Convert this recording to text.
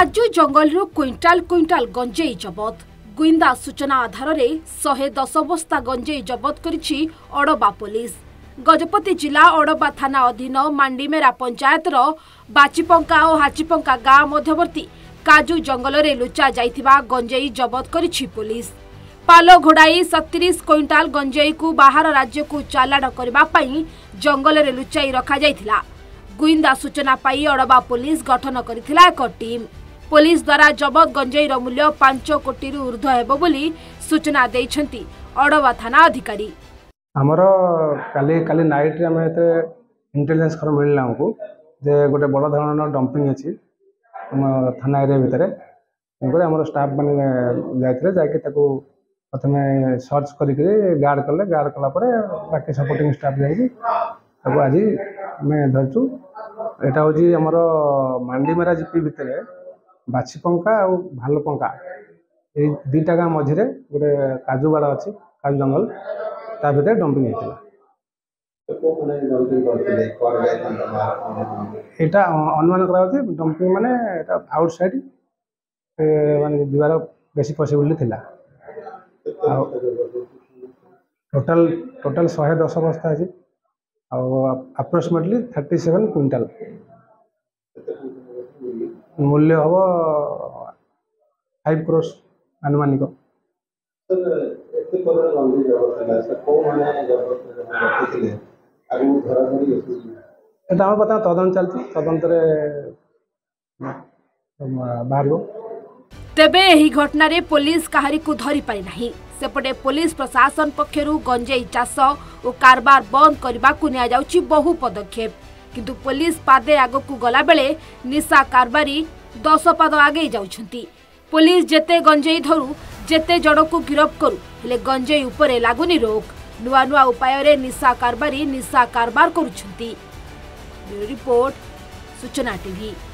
काजू जंगलरू quintal quintal गंजेई जबत। गुइंदा सूचना आधार में 110 बस्ता गंजेई जबत करिछि अड़बा पुलिस। गजपति जिला अड़बा थाना अधीन मांडीमेरा पंचायतर बाचीपंका और हाचीपंका गाँ मध्यवर्ती काजू जंगल में लुचा जाइथिबा गंजेई जबत करिछि पुलिस। पाल घोड़ाई 37 क्विंटाल गंजेई को बाहर राज्य को चालाण करबा पई जंगल में लुचाई रखा जाइथिला। गुइंदा सूचना पाई अड़बा पुलिस गठन करथिला एक टीम। पुलिस द्वारा जबत गंजेई रो मूल्य 5 कोटी रु ऊर्ध्व हेबो बोली सूचना दैछंती अड़बा थाना अधिकारी। हमरो काली नाइट रे हमें एते इंटेलिजेंस खर मिलला हमको जे गोटे बड़ धৰণৰ डंपिंग अछि थाना एरिया भितरे हमरे हमर स्टाफ माने जायथरे जाके ताको प्रथमे सर्च करिके गार्ड कला परे बाकी सपोर्टिंग स्टाफ जाई ताको आज मैं धरचु। एटा होजी हमर मांडीमेरा जीपी भितरे बाछीपंका और भालुपंका ए दुईटा गाँ मझे गोटे काजू बाड़ अच्छी काजू जंगल ता भीतर डंपिंग होता। यहाँ अनुमान करा डंपिंग माने आउटसाइड माने जीवार बेसी पॉसिबिलिटी थिला। टोटल 110 बस्ता है अप्रोक्सीमेटली 37 क्विंटाल मूल्य हम 5 करोड़ आनुमानिक। बता तदंत चलती तदंत बाहर। तेबे एही घटना रे पुलिस काहारी को धरी पारि नाही। सेपटे पुलिस प्रशासन पक्षरु गंजेई चाष और कारबार बंद करबा को निया जाउची बहु पदक्षेप, किंतु पुलिस पादे आगकू गला बेले निशा कारबारी 10 पाद आगे जाउछंती। पुलिस जेते गंजेई धरू जेते जड़कू गिरफ करू हेले गंजेई उपरे लागुनी रोक। नुआ नुआ उपाय रे निशा कारबारी निशा कारबार करूछंती। रिपोर्ट सूचना टीवी।